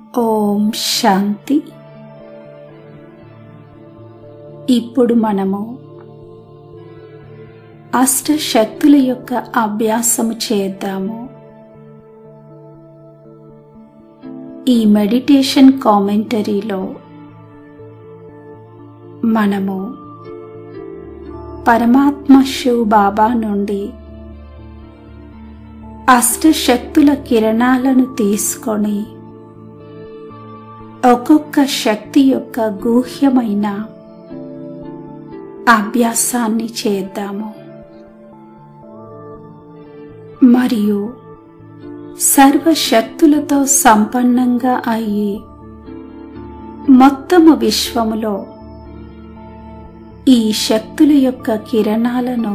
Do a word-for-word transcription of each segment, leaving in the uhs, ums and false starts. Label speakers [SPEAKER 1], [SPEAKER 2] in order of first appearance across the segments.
[SPEAKER 1] ఓం శాంతి. ఇప్పుడు మనము అష్టశక్తుల యొక్క అభ్యాసము చేద్దాము. ఈ మెడిటేషన్ కామెంటరీలో మనము పరమాత్మ శివ్ బాబా నుండి అష్టశక్తుల కిరణాలను తీసుకొని ఒక్కొక్క శక్తి యొక్క గూహ్యమైన అభ్యాసాన్ని చేద్దాము. మరియు సర్వశక్తులతో సంపన్నంగా అయ్యి మొత్తము విశ్వములో ఈ శక్తుల యొక్క కిరణాలను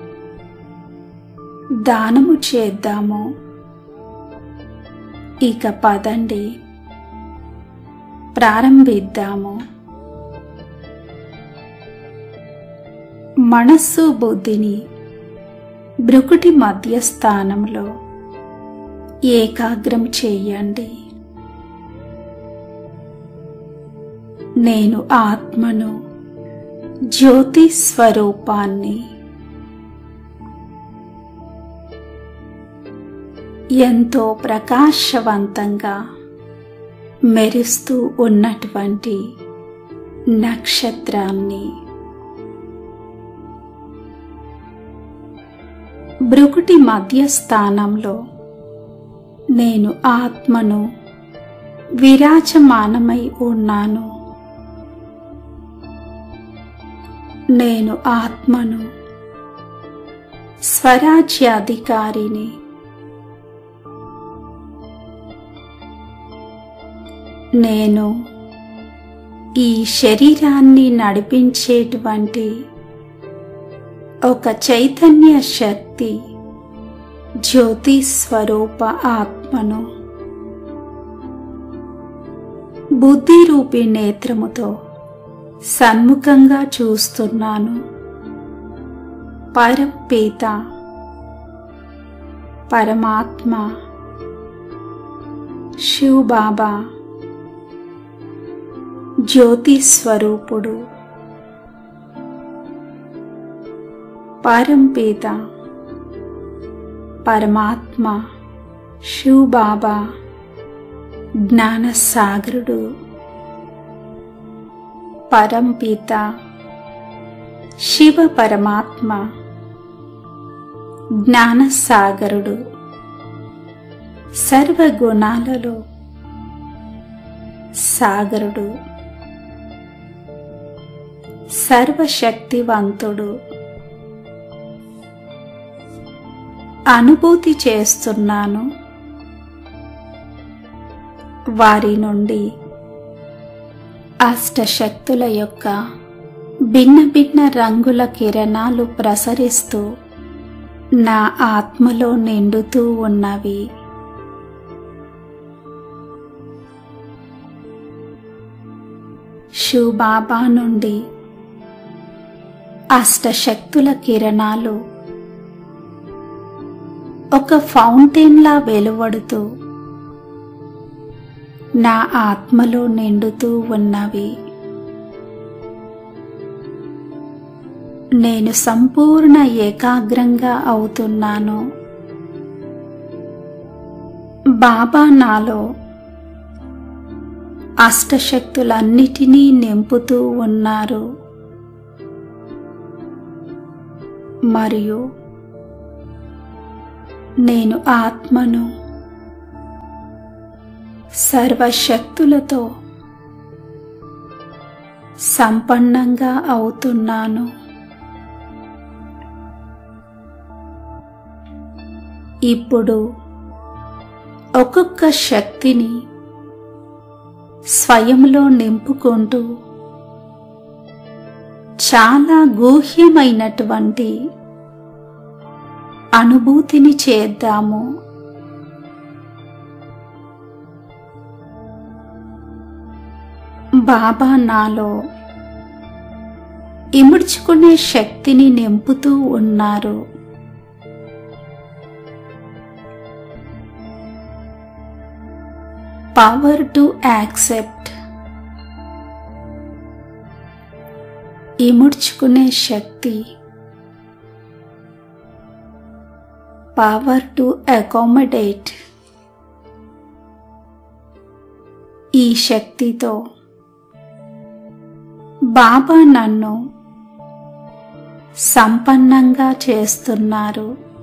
[SPEAKER 1] దానము చేద్దాము. ఇక పదండి, ప్రారంభిద్దాము. మనస్సు బుద్ధిని భృకుటి మధ్య స్థానంలో ఏకాగ్రం చేయండి. నేను ఆత్మను, జ్యోతి స్వరూపాన్ని. ఎంతో ప్రకాశవంతంగా మెరుస్తూ ఉన్నటువంటి నక్షత్రాన్ని. భృకుటి మధ్య స్థానంలో నేను ఆత్మను విరాజమానమై ఉన్నాను. నేను ఆత్మను, స్వరాజ్యాధికారిని. నేను ఈ శరీరాన్ని నడిపించేటువంటి ఒక చైతన్య శక్తి, జ్యోతి స్వరూప ఆత్మను. బుద్ధి రూపి నేత్రముతో సన్ముఖంగా చూస్తున్నాను. పరపిత పరమాత్మ శివ్ బాబా జ్యోతి స్వరూపుడు, పరంపిత పరమాత్మ శివ్ బాబా జ్ఞానసాగరుడు. పరంపిత శివ పరమాత్మ జ్ఞానసాగరుడు, సర్వగుణాలలో సాగరుడు, సర్వశక్తివంతుడు. అనుభూతి చేస్తున్నాను. వారి నుండి అష్టశక్తుల యొక్క భిన్న భిన్న రంగుల కిరణాలు ప్రసరిస్తూ నా ఆత్మలో నిండుతూ ఉన్నవి. శివ్ బాబా నుండి అష్టశక్తుల కిరణాలు ఒక ఫౌంటైన్లా వెలువడుతూ నా ఆత్మలో నిండుతూ ఉన్నవి. నేను సంపూర్ణ ఏకాగ్రంగా అవుతున్నాను. బాబా నాలో అష్టశక్తులన్నిటినీ నింపుతూ ఉన్నారు. మరియు నేను ఆత్మను సర్వశక్తులతో సంపన్నంగా అవుతున్నాను. ఇప్పుడు ఒక్కొక్క శక్తిని స్వయంలో నింపుకుంటూ చాలా గూహ్యమైనటువంటి అనుభూతిని చేద్దాము. బాబా నాలో ఇముడ్చుకునే శక్తిని నింపుతూ ఉన్నారు. పవర్ టు యాక్సెప్ట్, ఇముడ్చుకునే శక్తి. పవర్ టు అకామిడేట్, ఈ శక్తితో బాబా నన్ను సంపన్నంగా చేస్తున్నారు.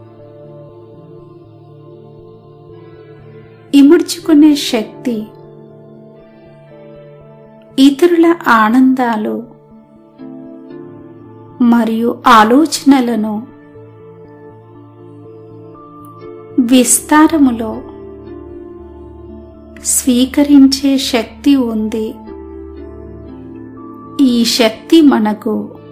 [SPEAKER 1] ఇముడ్చుకునే శక్తి ఇతరుల ఆనందాలు మరియు ఆలోచనలను విస్తారములో స్వీకరించే శక్తి ఉంది. ఈ శక్తి మనకు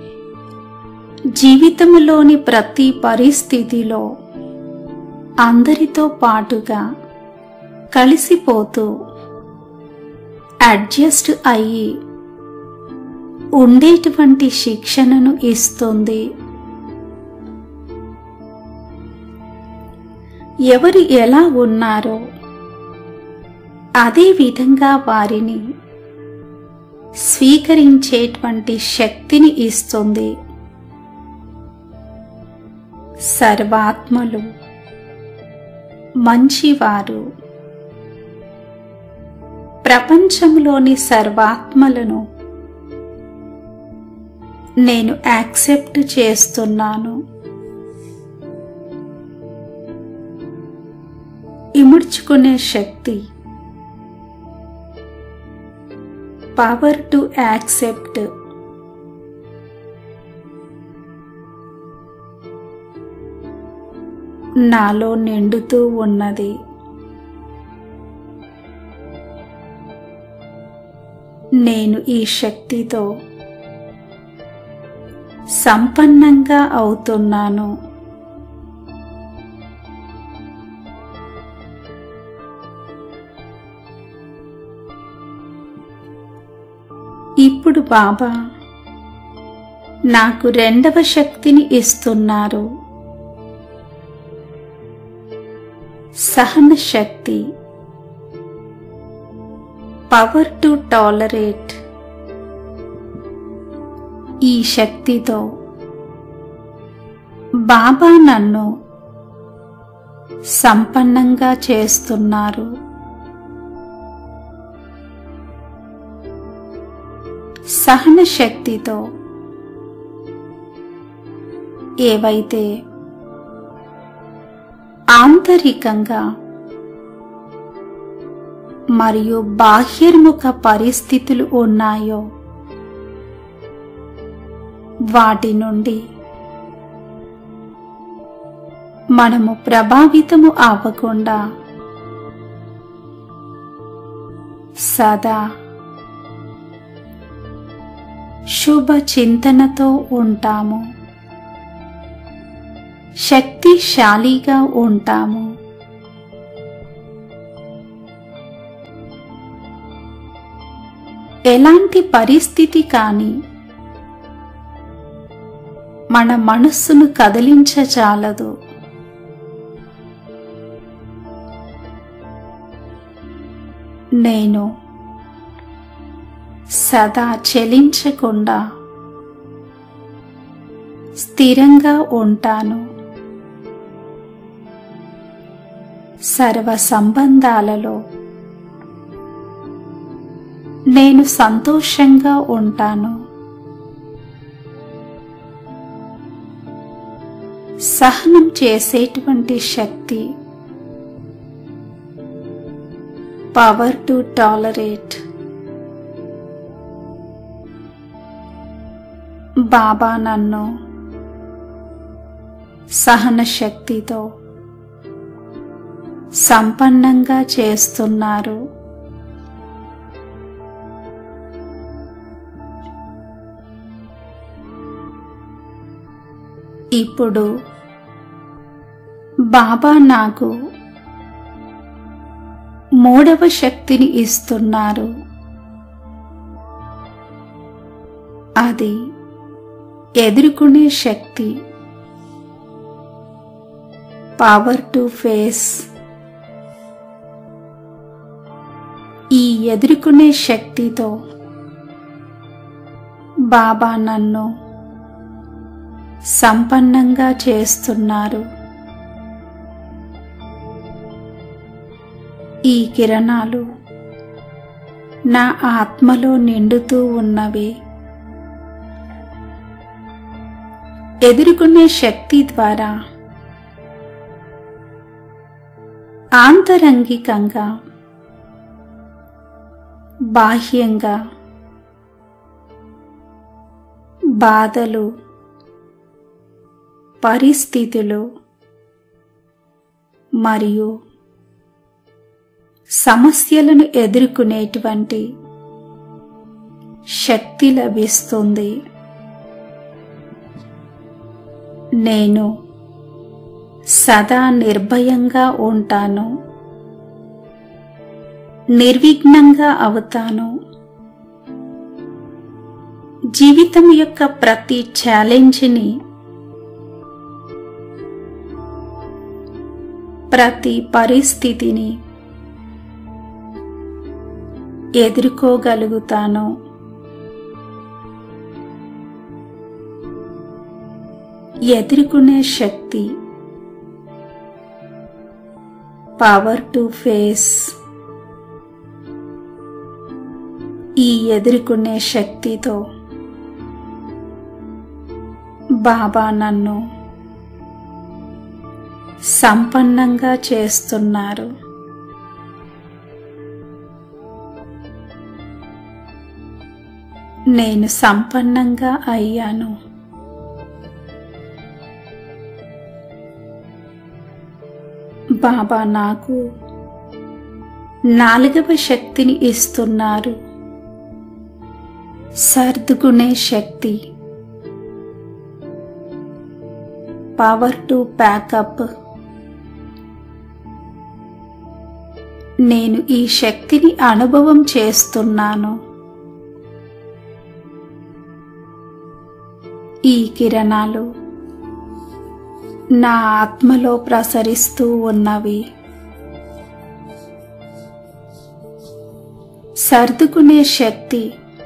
[SPEAKER 1] జీవితంలోని ప్రతి పరిస్థితిలో అందరితో పాటుగా కలిసిపోతూ అడ్జస్ట్ అయ్యి ఉండేటువంటి శిక్షణను ఇస్తుంది. ఎవరు ఎలా ఉన్నారో అదే విధంగా వారిని స్వీకరించేటువంటి శక్తిని ఇస్తుంది. సర్వాత్మలు మంచివారు. ప్రపంచంలోని సర్వాత్మలను నేను యాక్సెప్ట్ చేస్తున్నాను. ఇముడ్చుకునే శక్తి పవర్ టు యాక్సెప్ట్. నాలో నిండుతూ ఉన్నది. నేను ఈ శక్తితో సంపన్నంగా అవుతున్నాను. ఇప్పుడు బాబా నాకు రెండవ శక్తిని ఇస్తున్నారు. సహన శక్తి, పవర్ టు టాలరేట్. ఈ శక్తితో బాబా నన్ను సంపన్నంగా చేస్తున్నారు. సహన శక్తితో ఏవైతే ఆంతరికంగా మరియు బాహ్యముఖ పరిస్థితులు ఉన్నాయో వాటి నుండి మనము ప్రభావితము అవ్వకుండా సదా శుభ చింతనతో ఉంటాము, శక్తిశాలిగా ఉంటాము. ఎలాంటి పరిస్థితి కానీ మన మనస్సును కదిలించజాలదు. నేను సదా చలించకుండా స్థిరంగా ఉంటాను. సర్వ సంబంధాలలో నేను సంతోషంగా ఉంటాను. సహనం చేసేటువంటి శక్తి, పవర్ టు టాలరేట్. బాబా నన్ను సహన శక్తితో సంపన్నంగా చేస్తున్నారు. ఇప్పుడు బాబా నాకు మూడవ శక్తిని ఇస్తున్నారు. అది ఎదుర్కొనే శక్తి, పవర్ టు ఫేస్. ఈ ఎదుర్కొనే శక్తితో బాబా నన్ను సంపన్నంగా చేస్తున్నారు. ఈ కిరణాలు నా ఆత్మలో నిండుతూ ఉన్నవి. ఎదుర్కొనే శక్తి ద్వారా ఆంతరంగికంగా బాహ్యంగా బాధలు, పరిస్థితులు మరియు సమస్యలను ఎదుర్కొనేటువంటి శక్తి లభిస్తుంది. నేను సదా నిర్భయంగా ఉంటాను, నిర్విఘ్నంగా అవుతాను. జీవితం యొక్క ప్రతి ఛాలెంజ్ని, ప్రతి పరిస్థితిని ఎదుర్కోగలుగుతాను. ఎదుర్కొనే శక్తి, పవర్ టు ఫేస్. ఈ ఎదుర్కొనే శక్తితో బాబా నన్ను సంపన్నంగా చేస్తున్నారు. నేను సంపన్నంగా అయ్యాను. బాబా నాకు నాలుగవ శక్తిని ఇస్తున్నారు, సర్దుకునే శక్తి, పవర్ టు ప్యాకప్. నేను ఈ శక్తిని అనుభవం చేస్తున్నాను. ఈ కిరణాలు నా ఆత్మలో ప్రసరిస్తూ ఉన్నవి. సర్దుకునే శక్తి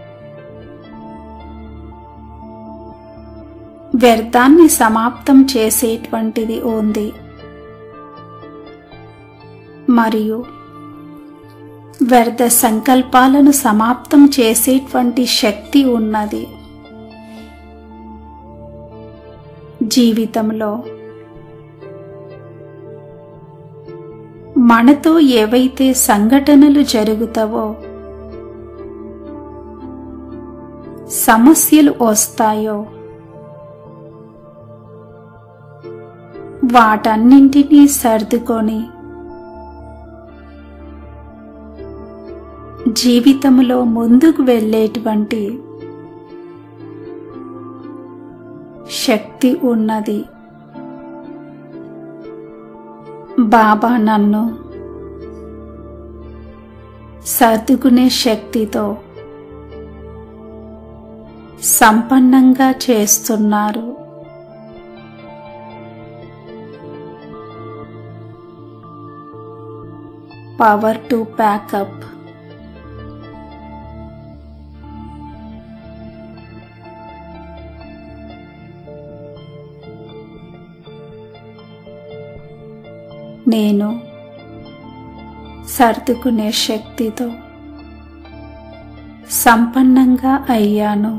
[SPEAKER 1] వ్యర్థాన్ని సమాప్తం చేసేటువంటిది ఉంది మరియు వ్యర్థ సంకల్పాలను సమాప్తం చేసేటువంటి శక్తి ఉన్నది. జీవితంలో మనతో ఏవైతే సంఘటనలు జరుగుతావో, సమస్యలు వస్తాయో, వాటన్నింటినీ సర్దుకొని జీవితంలో ముందుకు వెళ్ళేటువంటి శక్తి ఉన్నది. బాబా నన్ను సర్దుకునే శక్తితో సంపన్నంగా చేస్తున్నారు. Power to pack up. నేను సర్దుకునే శక్తితో సంపన్నంగా అయ్యాను.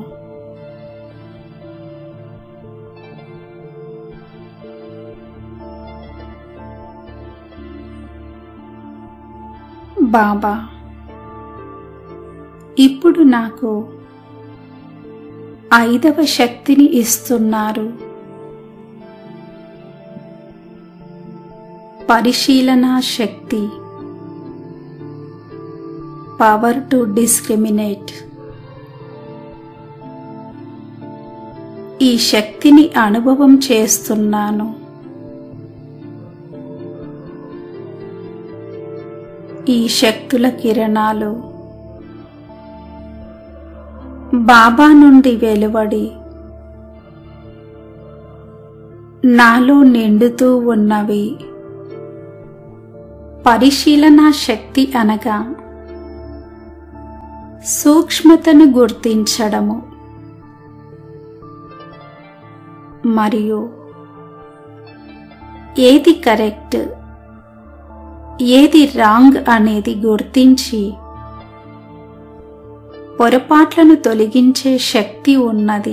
[SPEAKER 1] బాబా ఇప్పుడు నాకు ఐదవ శక్తిని ఇస్తున్నారు, పరిశీలనా శక్తి, పవర్ టు డిస్క్రిమినేట్. ఈ శక్తిని అనుభవం చేస్తున్నాను. ఈ శక్తుల కిరణాలు బాబా నుండి వెలువడి నాలో నిండుతూ ఉన్నవి. పరిశీలనా శక్తి అనగా సూక్ష్మతను గుర్తించడము మరియు ఏది కరెక్ట్ ఏది రాంగ్ అనేది గుర్తించి పొరపాట్లను తొలగించే శక్తి ఉన్నది.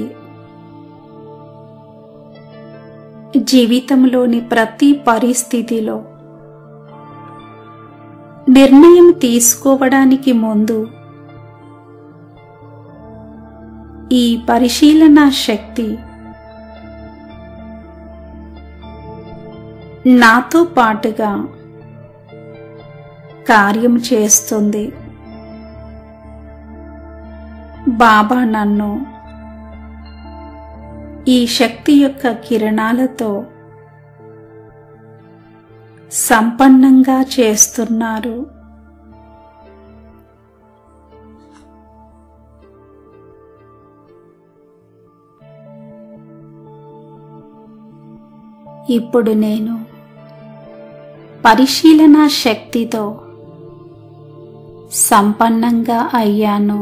[SPEAKER 1] జీవితంలోని ప్రతి పరిస్థితిలో నిర్ణయం తీసుకోవడానికి ముందు ఈ పరిశీలన శక్తి నాతో పాటుగా కార్యం చేస్తుంది. బాబా నన్ను ఈ శక్తి యొక్క కిరణాలతో సంపన్నంగా చేస్తున్నారు. ఇప్పుడు నేను పరిశీలన శక్తితో సంపన్నంగా అయ్యాను.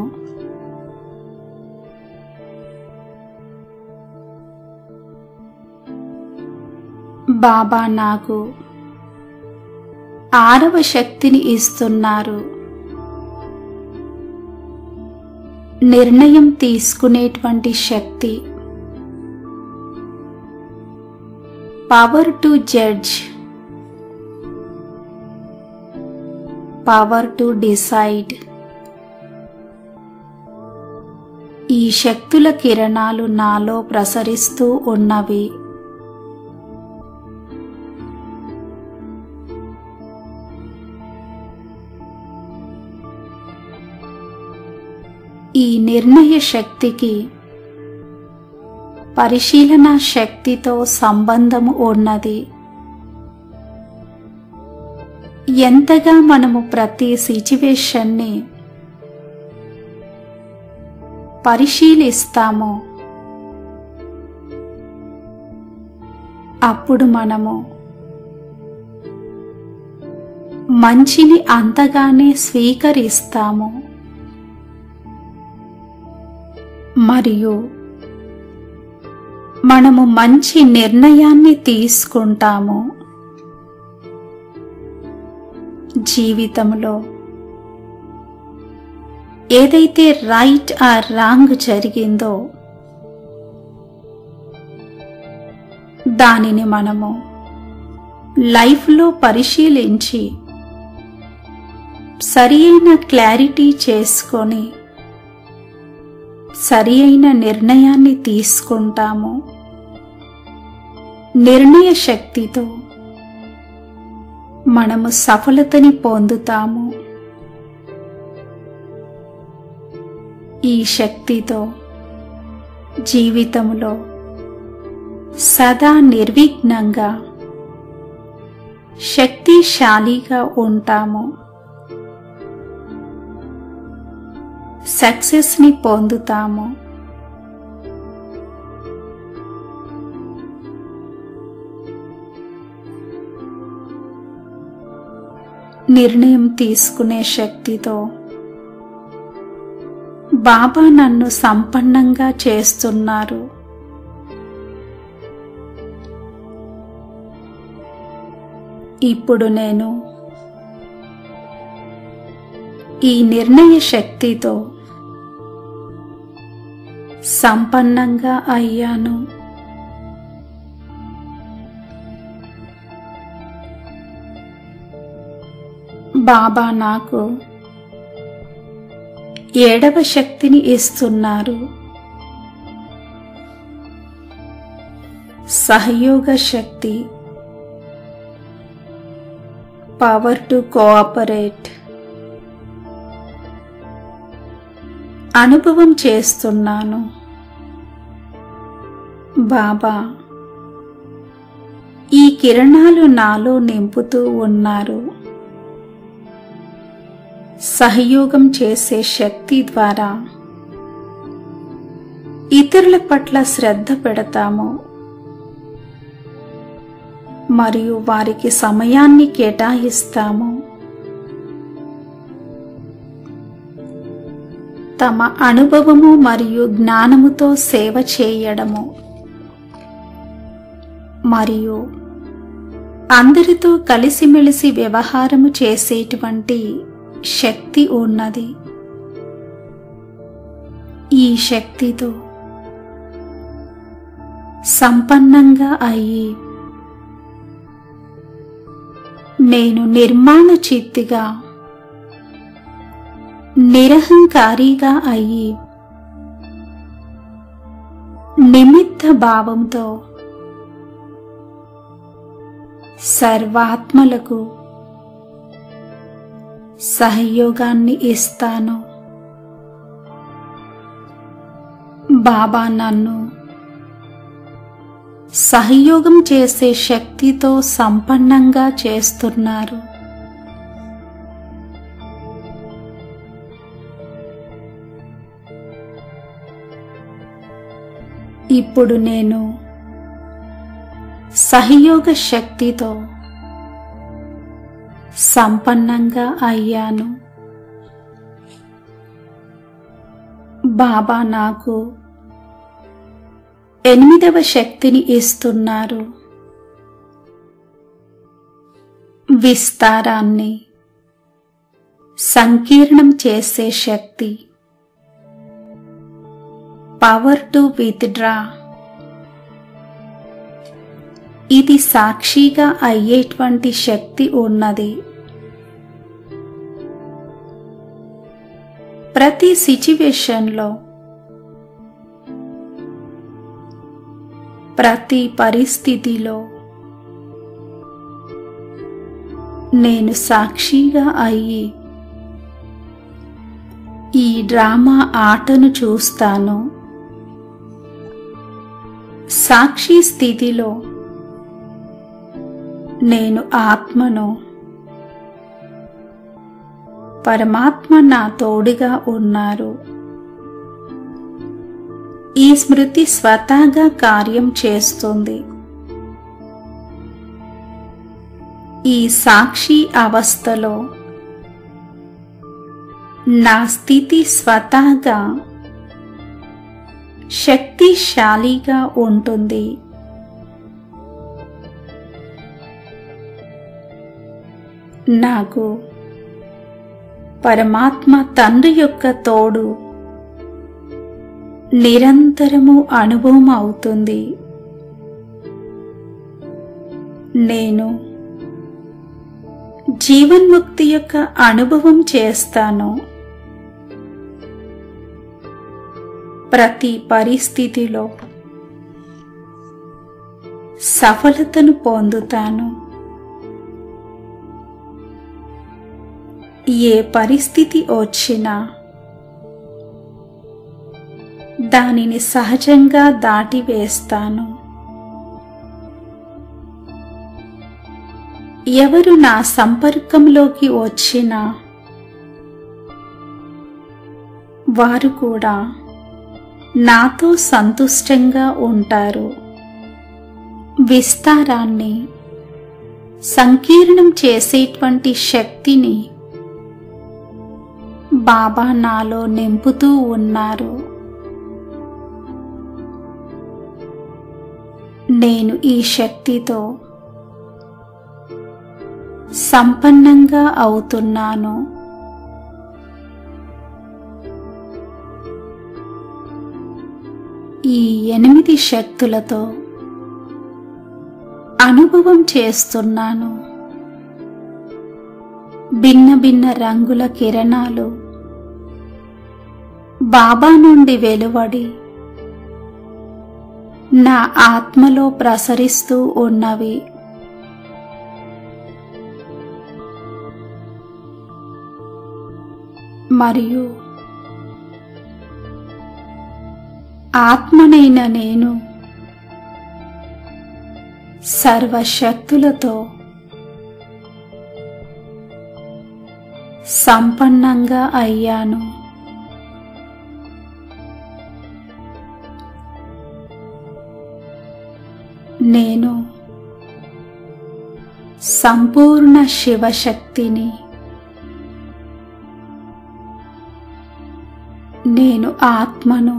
[SPEAKER 1] బాబా నాకు ఆరవ శక్తిని ఇస్తున్నారు. నిర్ణయం తీసుకునేటువంటి శక్తి, power to judge, power to decide. ఈ శక్తుల కిరణాలు నాలో ప్రసరిస్తూ ఉన్నవి. ఈ నిర్ణయ శక్తికి పరిశీలన శక్తితో సంబంధము ఉన్నది. ఎంతగా మనము ప్రతి సిచ్యువేషన్ని పరిశీలిస్తామో అప్పుడు మనము మంచిని అంతగానే స్వీకరిస్తాము మరియు మనము మంచి నిర్ణయాన్ని తీసుకుంటాము. జీవితంలో ఏదైతే రైట్ ఆర్ రాంగ్ జరిగిందో దానిని మనము లైఫ్లో పరిశీలించి సరి అయిన క్లారిటీ చేసుకొని సరి అయిన నిర్ణయాన్ని తీసుకుంటాము. నిర్ణయ శక్తితో మనము సఫలతని పొందుతాము. ఈ శక్తితో జీవితంలో సదా నిర్విఘ్నంగా శక్తిశాలిగా ఉంటాము. సక్సెస్ ని పొందుతాము. నిర్ణయం తీసుకునే శక్తితో బాబా నన్ను సంపన్నంగా చేస్తున్నారు. ఇప్పుడు నేను ఈ నిర్ణయ శక్తితో సంపన్నంగా అయ్యాను. బాబా నాకు ఏడవ శక్తిని ఇస్తున్నారు. సహయోగ శక్తి, పవర్ టు కోఆపరేట్. అనుభవం చేస్తున్నాను. బాబా ఈ కిరణాలు నాలో నింపుతూ ఉన్నారు. సహయోగం చేసే శక్తి ద్వారా ఇతరుల పట్ల శ్రద్ధ పెడతాము మరియు వారికి సమయాన్ని కేటాయిస్తాము. తమ అనుభవము మరియు జ్ఞానముతో సేవ చేయడము మరియు అందరితో కలిసిమెలిసి వ్యవహారము చేసేటువంటి శక్తి ఉన్నది. ఈ శక్తితో సంపన్నంగా అయ్యి నేను నిర్మాణ చిత్తిగా నిరహంకారిగా అయ్యి నిమిత్త భావంతో సర్వాత్మలకు సహయోగాన్ని ఇస్తాను. బాబా నన్ను సహయోగం చేసే శక్తితో సంపన్నంగా చేస్తున్నారు. ఇప్పుడు నేను సహయోగ శక్తితో సంపన్నంగా అయ్యాను. బాబా నాకు ఎనిమిదవ శక్తిని ఇస్తున్నారు. విస్తారాన్ని సంకీర్ణం చేసే శక్తి, పవర్ టు విత్డ్రా. ఇది సాక్షిగా అయ్యేటువంటి శక్తి ఉన్నది. ప్రతి సిచ్యువేషన్లో, ప్రతి పరిస్థితిలో నేను సాక్షిగా అయ్యి ఈ డ్రామా ఆటను చూస్తాను. సాక్షి స్థితిలో నేను ఆత్మను, పరమాత్మ నా తోడుగా ఉన్నారు. ఈ స్మృతి స్వతహాగా కార్యం చేస్తుంది. ఈ సాక్షి అవస్థలో నా స్థితి స్వతహాగా శక్తిశాలిగా ఉంటుంది. నాకు పరమాత్మ తండ్రి యొక్క తోడు నిరంతరము అనుభవం అవుతుంది. నేను జీవన్ముక్తి యొక్క అనుభవం చేస్తాను. ప్రతి పరిస్థితిలో సఫలతను పొందుతాను. ఏ పరిస్థితి వచ్చినా దానిని సహజంగా దాటివేస్తాను. ఎవరు నా సంపర్కంలోకి వచ్చినా వారు కూడా నాతో సంతుష్టంగా ఉంటారు. విస్తారాన్ని సంకీర్ణం చేసేటువంటి శక్తిని బాబా నాలో నింపుతూ ఉన్నారు. నేను ఈ శక్తితో సంపన్నంగా అవుతున్నాను. ఈ ఎనిమిది శక్తులతో అనుభవం చేస్తున్నాను. భిన్న భిన్న రంగుల కిరణాలు బాబా నుండి వెలువడి నా ఆత్మలో ప్రసరిస్తూ ఉన్నవి. మరియు ఆత్మనైన నేను సర్వశక్తులతో సంపన్నంగా అయ్యాను. నేను సంపూర్ణ శివశక్తిని. నేను ఆత్మను.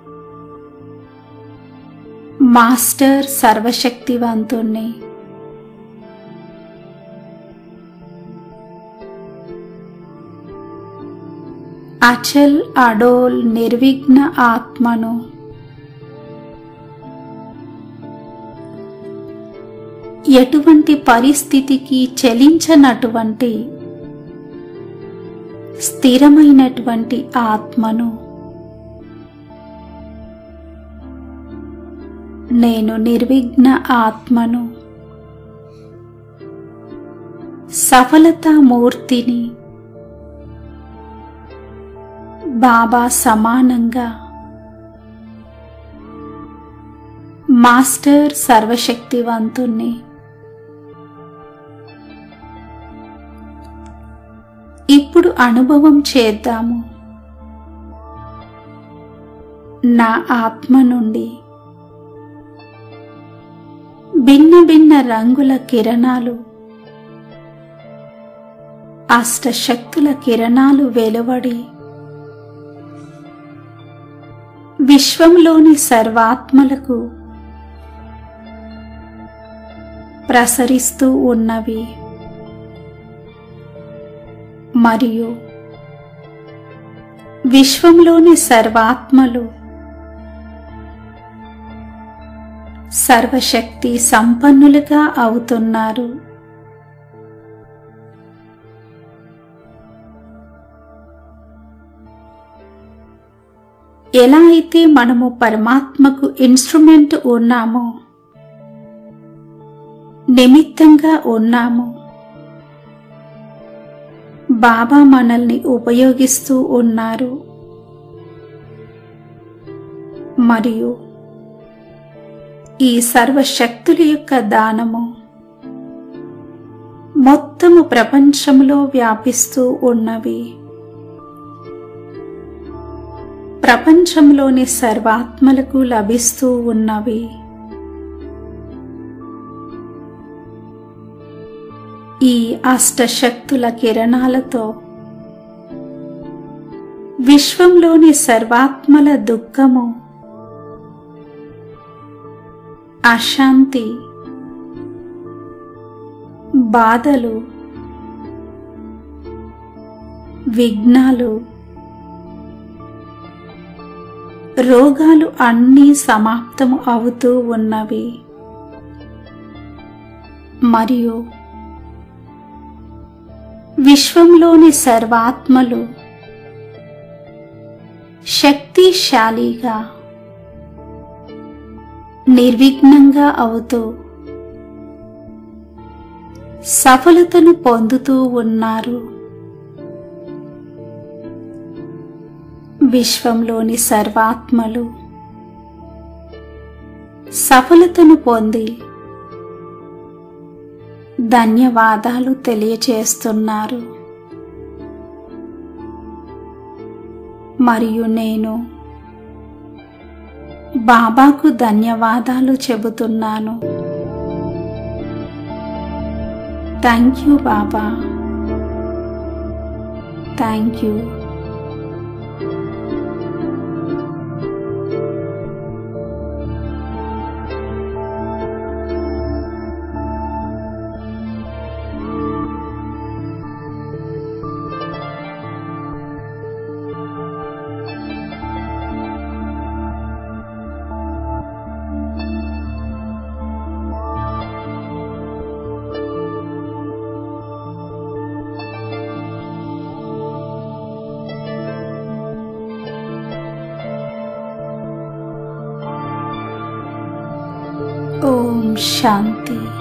[SPEAKER 1] మాస్టర్ సర్వశక్తివంతుణ్ణి. అచల్ అడోల్ నిర్విఘ్న ఆత్మను. ఎటువంటి పరిస్థితికి చలించనటువంటి స్థిరమైనటువంటి ఆత్మను. నేను నిర్విఘ్న ఆత్మను. సఫలతామూర్తిని. బాబా సమానంగా మాస్టర్ సర్వశక్తివంతుణ్ణి. ఇప్పుడు అనుభవం చేద్దాము. నా ఆత్మ నుండి భిన్న భిన్న రంగుల కిరణాలు, అష్టశక్తుల కిరణాలు వెలువడి విశ్వంలోని సర్వాత్మలకు ప్రసరిస్తూ ఉన్నవి. మరియు విశ్వంలోని సర్వాత్మలు సర్వశక్తి సంపన్నులుగా అవుతున్నారు. ఎలా అయితే మనము పరమాత్మకు ఇన్స్ట్రుమెంట్ ఉన్నామో, నిమిత్తంగా ఉన్నాము, బాబా మనల్ని ఉపయోగిస్తూ ఉన్నారు. మరియు ఈ సర్వశక్తుల యొక్క దానము మొత్తము ప్రపంచంలో వ్యాపిస్తూ ఉన్నవి. ప్రపంచంలోని సర్వాత్మలకు లభిస్తూ ఉన్నవి. ఈ అష్టశక్తుల కిరణాలతో విశ్వంలోని సర్వాత్మల దుఃఖము, అశాంతి, బాధలు, విఘ్నాలు, రోగాలు అన్నీ సమాప్తము అవుతూ ఉన్నవి. మరియు విశ్వంలోని సర్వాత్మలు శక్తిశాలిగా నిర్విఘ్నంగా అవుతూ సఫలతను పొందుతూ ఉన్నారు. విశ్వంలోని సర్వాత్మలు సఫలతను పొంది ధన్యవాదాలు తెలియచేస్తున్నారు. మరియు నేను బాబాకు ధన్యవాదాలు చెబుతున్నాను. Thank you Baba, thank you. Om Shanti.